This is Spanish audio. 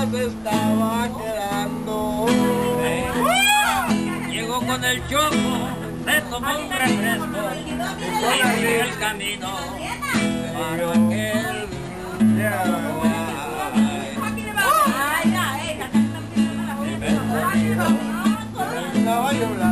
ya se estaba quedando. Llegó con el choco, le tomó un refresco y siguió el camino para aquel Caballo Blanco.